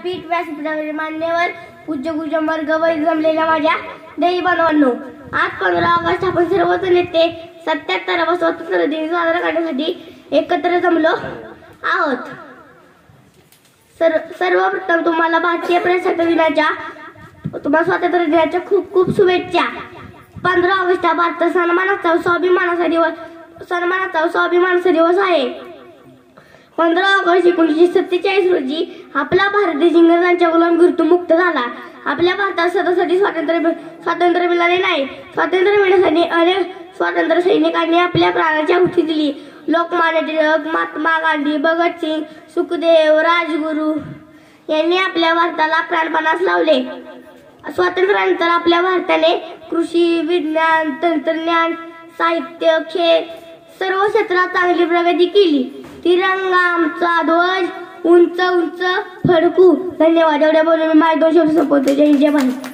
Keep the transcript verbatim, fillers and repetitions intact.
विद्यापीठ व्यासपीठावरील मान्यवर पूज्य गुरुजन वर्ग व जमलेल्या माझ्या देवी बांधवांनो, आज पंधरा ऑगस्ट आपण सर्वच नेते सत्याहत्तरावा स्वातंत्र्य दिन साजरा करण्यासाठी एकत्र जमलो आहोत। सर सर्वप्रथम तुम्हाला भारतीय प्रजासत्ताक दिनाच्या तुम्हाला स्वातंत्र्य दिनाच्या खूप खूप शुभेच्छा। पंधरा ऑगस्ट हा भारत सन्मानाचा स्वाभिमानाचा दिवस सन्मानाचा स्वाभिमानाचा दिवस आहे। पंधरा ऑगस्ट एकोणीसशे सत्तेचाळीस रोजी आपला भारत देश इंग्रजांच्या गुलामगिरीतून मुक्त झाला। आपल्या भारतात स्वतःसाठी स्वातंत्र्य स्वातंत्र्य मिळाले नाही। स्वातंत्र्य मिळण्यासाठी अनेक स्वातंत्र्य सैनिकांनी आपल्या प्राणाची आहुती दिली। लोकमान्य टिळक, महात्मा गांधी, भगतसिंग, सुखदेव, राजगुरू यांनी आपल्या भारताला प्राणपणास लावले। स्वातंत्र्यानंतर आपल्या भारताने कृषी, विज्ञान, तंत्रज्ञान, साहित्य, खेळ सर्व क्षेत्रात चांगली प्रगती केली। तिरंगा आमचा ध्वज उंच उंच फडकू। धन्यवाद। एवढ्या बोलून मी माझे दोन शब्द संपवतो। जय हिंद, जय भारत।